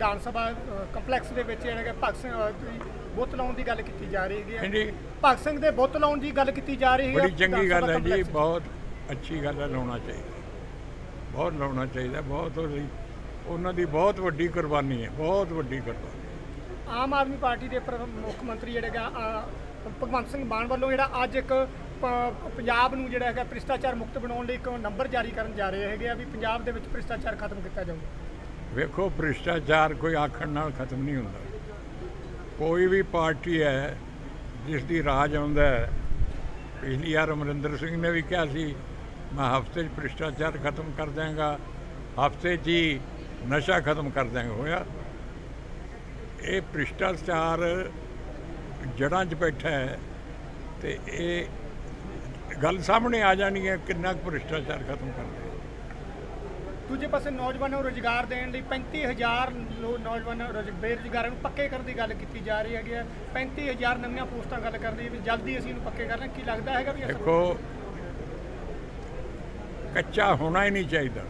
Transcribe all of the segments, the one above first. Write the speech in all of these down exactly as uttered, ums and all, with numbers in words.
Vidhan Sabha complex दे विच जिहड़ा भगत सिंह दी बुत लाउण दी गल कीती जा रही है, भगत सिंह दे बुत लाउण दी गल कीती जा रही है। बड़ी चंगी गल है जी, बहुत अच्छी गल है, लाउणा चाहिए, बहुत लाउणा चाहिए, बहुत उन्हां दी बहुत वड्डी कुर्बानी है, बहुत वड्डी कुर्बानी। आम आदमी पार्टी के मुख मंत्री जिहड़ा भगवंत सिंह मान वालों जिहड़ा अज एक पंजाब नूं जिहड़ा है भ्रिष्टाचार मुक्त बनाउण लई एक नंबर जारी करन जा रहे हैं भी पंजाब दे विच भ्रिष्टाचार खत्म किया जाऊगा। वेखो भ्रिष्टाचार कोई आखण नाल खत्म नहीं हुंदा। कोई भी पार्टी है जिसकी राज आउंदा है, पिछली बार अमरिंदर सिंह ने भी कहा सी मैं हफ्ते भ्रिष्टाचार खत्म कर देंगा, हफ्ते च ही नशा खत्म कर देंगे। होया ये भ्रिष्टाचार जड़ां च बैठा है तो ये गल सामने आ जानी है कितना भ्रिष्टाचार खत्म कर दे। दूजे पासे नौजवानों को रोजगार देने लिए पैंती हज़ार नौजवान बेरोजगारों को पक्के करने की गल की जा रही है, पैंती हज़ार नवीं पोस्टां गल कर रही है जल्दी असीं पक्के करना। की लगता है भी देखो कच्चा होना ही नहीं चाहिए।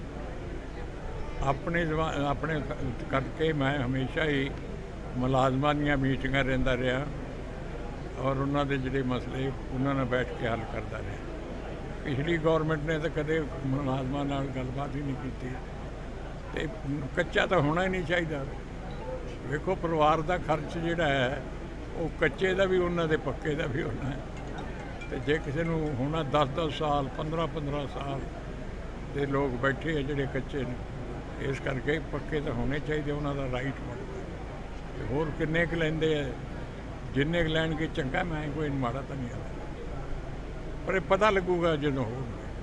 अपने अपने करके मैं हमेशा ही मुलाजमान दी मीटिंगां रहिंदा रहा और उन्होंने जोड़े मसले उन्होंने बैठ के हल करता रहा। पिछली गौरमेंट ने तो कदे मुलाजमान नाल गलबात ही नहीं की। तो कच्चा तो होना ही नहीं चाहिए। देखो परिवार का खर्च जोड़ा है वो कच्चे का भी उन्होंने पक्के का भी होना है। तो जे किसी को होना दस दस साल पंद्रह पंद्रह साल के लोग बैठे हैं जोड़े कच्चे ने, इस करके पक्के तो होने चाहिए, उन्होंने राइट बनता। होर किन्ने क लेंदे है, जिन्ने क लैन के चंगा, मैं कोई माड़ा तो नहीं आता, पर ये पता लगूगा जो हो।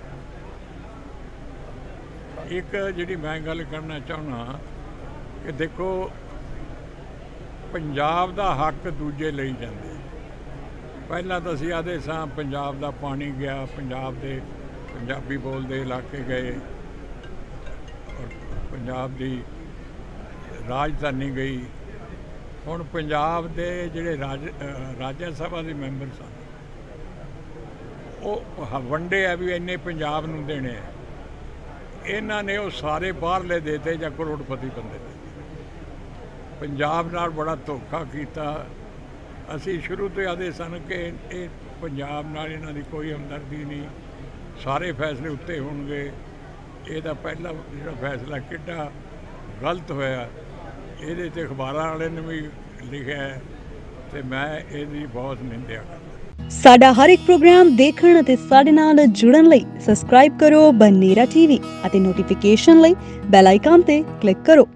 एक जी मैं गल करना चाहना कि देखो पंजाब का हक दूजे ले जाते। पहला तो असीं आदे सां पंजाब का पानी गया, पंजाब के पंजाबी बोलते इलाके गए और पंजाब की राजधानी गई। हुण पंजाब के जिहड़े राज राज्य सभा के मैंबर सन वो वंडे है भी इन्ने पंजाब नूं देने है, इन्हां ने वो सारे बाहरले देते जां करोड़पति बंदे देते। पंजाब नाल बड़ा धोखा कीता। असीं शुरू तो आदे सन कि ये पंजाब नाल इन्हां दी कोई हमदर्दी नहीं, सारे फैसले उत्ते होणगे। इहदा पहला जिहड़ा फैसला किड्डा गलत होया, इहदे ते अखबारां वाले ने भी लिखिआ है ते मैं इहदी बहुत निंदा करदा। साडा हर एक प्रोग्राम देखण ਅਤੇ ਸਾਡੇ ਨਾਲ ਜੁੜਨ ਲਈ ਸਬਸਕ੍ਰਾਈਬ ਕਰੋ ਬਨੇਰਾ ਟੀਵੀ ਅਤੇ ਨੋਟੀਫਿਕੇਸ਼ਨ ਲਈ ਬੈਲ ਆਈਕਨ ਤੇ ਕਲਿੱਕ ਕਰੋ।